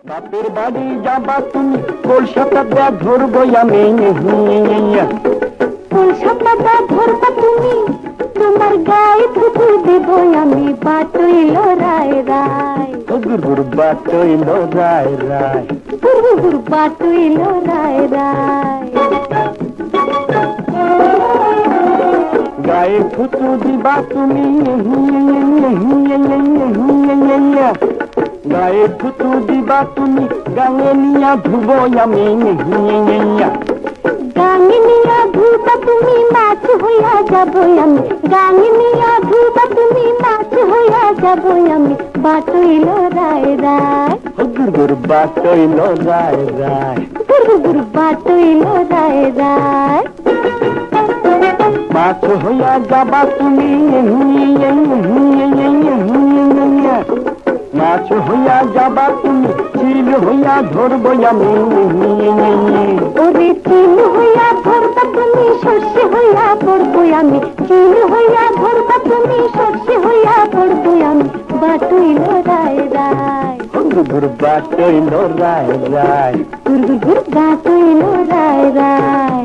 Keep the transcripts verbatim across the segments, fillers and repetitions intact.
বাপের বাড়ি যাবা তুমি কলসাটা ধরবো আমি কলসাটা ধরবা তুমি তোমার গায়ে থুতু দেব আমি বাটইল রায় রায় গুরগুর বাটইল রায় রায় গুরগুর বাটইল রায় রায় গায়ে থুতু দিবা তুমি গায়ে থুতু দিবা তুমি গাঙে নিয়া ধুবো আমি গাঙে নিয়া ধুবা তুমি মাছ হইয়া যাবো আমি গাঙে নিয়া ধুবা তুমি মাছ হইয়া যাবো আমি বাটইল রায় রায় গুরগুর বাটইল রায় রায় গুরগুর বাটইল রায় রায় মাছ হইয়া যাবা তুমি মাছ হইয়া যাবা তুমি চিল হইয়া ধরবো আমি ওরে চিল হইয়া ধরবা তুমি সর্ষে হইয়া পড়বো আমি চিল হইয়া ধরবা তুমি সর্ষে হইয়া পড়বো আমি বাটইল রায় রায় গুরগুর বাটইল রায় রায় গুরগুর বাটইল রায় রায়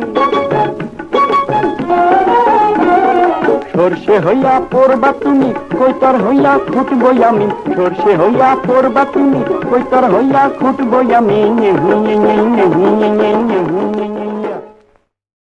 সর্ষে হইয়া পড়বা তুমি কৈতর হইয়া ফুটবো আমি সর্ষে হইয়া পড়বা তুমি কৈতর হইয়া ফুটবো আমি